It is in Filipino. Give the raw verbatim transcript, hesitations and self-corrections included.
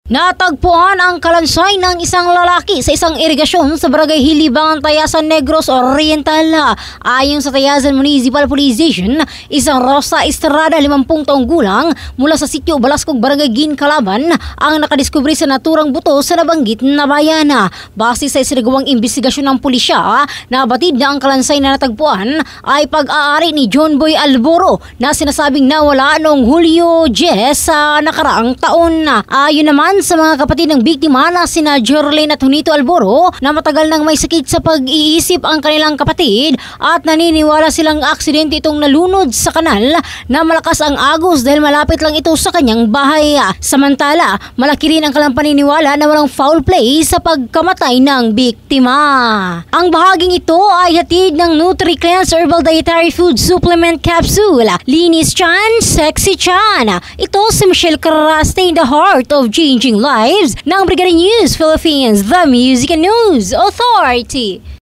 Natagpuan ang kalansay ng isang lalaki sa isang irigasyon sa barangay Hilibangan, Tayasan Negros Oriental. Ayon sa Tayasan Municipal Police Station, isang Rosa Estrada, limampung taong gulang, mula sa sitio Balascog, Barangay Gincalaban, ang nakadiskubre sa naturang buto sa nabanggit na bayan. Base sa isinagawang investigasyon ng pulisya, nabatid na ang kalansay na natagpuan ay pag-aari ni John Boy Alboro na sinasabing nawala noong Hulyo ten sa nakaraang taon. Ayon naman sa mga kapatid ng biktima na sina Jerlyn at Junito Alboro na matagal nang may sakit sa pag-iisip ang kanilang kapatid at naniniwala silang aksidente itong nalunod sa kanal na malakas ang agos dahil malapit lang ito sa kanyang bahay. Samantala, malaki rin ang kanilang paniniwala na walang foul play sa pagkamatay ng biktima. Ang bahaging ito ay hatid ng NutriCleanse Herbal Dietary Food Supplement Capsule. Linis Chan, Sexy Chan. Ito si Michelle Caraste in the heart of changing lives ng Brigada News Philippines, the Music and News Authority.